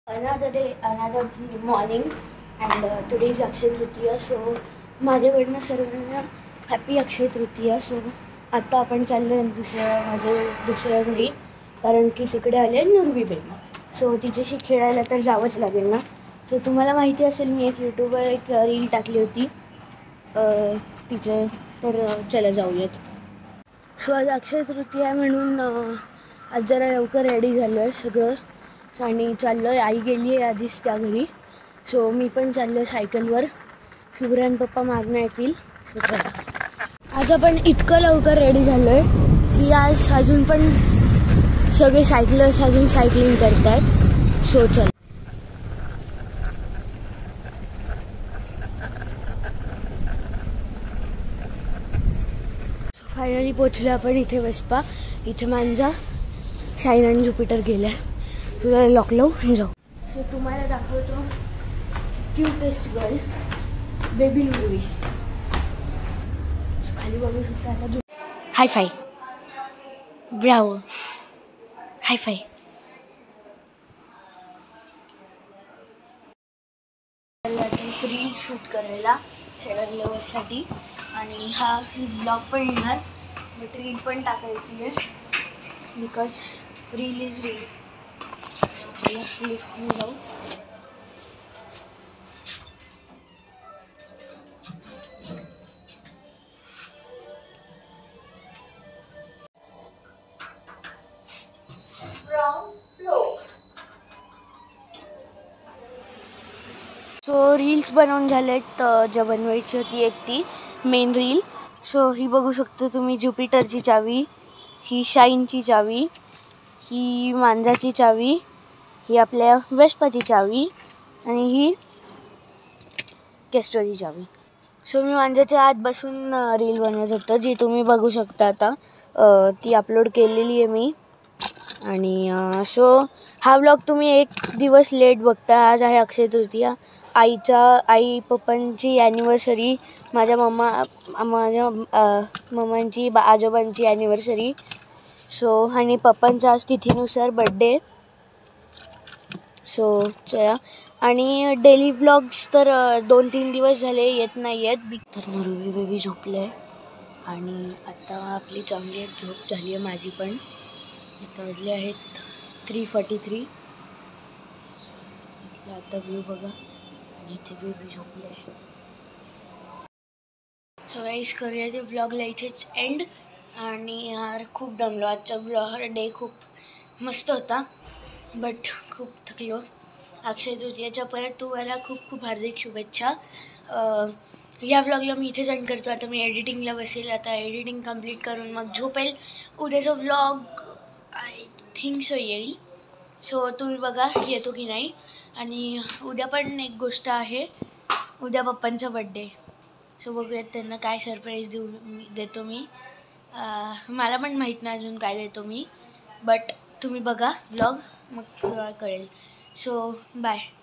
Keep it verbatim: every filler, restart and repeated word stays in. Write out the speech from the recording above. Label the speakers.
Speaker 1: Another day, another morning, and uh, today is Akshay Tritiya. So माझ्याकडनं सर्वांना happy Akshaya Tritiya. So आता आपण चाललो दुसऱ्या माझ्या दुसऱ्या घरी, कारण की तिकडे आले नुरवी बेबी. सो तिच्याशी खेळायला तर जावंच लागेल ना. सो तुम्हाला माहिती असेल मी एक यूट्यूबवर एक रील टाकली होती तिचे, तर चला जाऊयात. सो आज अक्षय तृतीया म्हणून आज जरा लवकर रेडी झालो आहे सगळं आणि चाललो आहे. आई गेली आहे आधीच त्या घरी. सो मी पण चाललो आहे सायकलवर. शुभ्रान पप्पा मागणं येतील. सो चला. आज आपण इतकं लवकर रेडी झालो आहे की आज अजून पण सगळे सायकलर्स अजून सायकलिंग करत आहेत. सो चल. फायनली पोचलो आपण इथे वेस्पा. इथे मांजा, शाईन आणि जुपिटर गेल्या. तुला लॉक लावून जाऊ. सो तुम्हाला दाखवतो क्यूटेस्ट गर्ल बेबी नुरवी. खाली बघू शकता आता. Hi fi bravo. Hi fi. एक रील शूट करायला शेअर लेवलसाठी आणि हा ब्लॉग पण येणार, बट रील पण टाकायची आहे बिकॉज रील इज रील. चला लिफ्टने जाऊ. सो रील्स बनवून झालेत. ज्या बनवायची होती एक ती मेन रील. सो ही बघू शकता तुम्ही, ज्युपिटरची चावी, ही शाईनची चावी, ही मांजाची चावी, ही आपल्या वेस्पाची चावी आणि ही केस्टोची चावी. सो मी मांजाच्या आत बसून रील बनवत होतो, जी तुम्ही बघू शकता आता. ती अपलोड केलेली आहे मी. आणि सो हा व्लॉग तुम्ही एक दिवस लेट बघता. आज आहे अक्षय तृतीया. आईच्या आई पप्पांची ॲनिव्हर्सरी, माझ्या मम्मा माझ्या मम्मांची बा आजोबांची ॲनिव्हर्सरी. सो आणि पप्पांच्या आज तिथीनुसार बड्डे. सो चला. आणि डेली व्लॉग्स तर दोन तीन दिवस झाले येत नाही आहेत. बिग तर नुरवी बेबी झोपले आहे आणि आता आपली चांगली झोप झाली आहे माझी पण. आता वाजले आहेत थ्री फॉर्टी थ्री. आता व्ह्यू बघा आणि इथे बेबी झोपले आहे. सो गाईस करूया ते व्लॉगला इथेच एंड. आणि यार खूप दमलो. आजचा व्लॉग डे खूप मस्त होता, बट खूप थकलो. अक्षय तृतीयाच्या परत तुम्हाला खूप खूप हार्दिक शुभेच्छा. या व्लॉगला मी इथे एंड करतो. आता मी एडिटिंगला बसेल. आता एडिटिंग कंप्लीट करून मग झोपेल. उद्याचा व्लॉग आय थिंक सो येईल. सो तुम्ही बघा येतो की नाही. आणि उद्या पण एक गोष्ट आहे, उद्या पप्पांचा बड्डे. सो बघूयात त्यांना काय सरप्राईज देऊ मी देतो मी. मला पण माहीत नाही अजून काय देतो मी, बट तुम्ही बघा व्लॉग मग कळेल. So bye.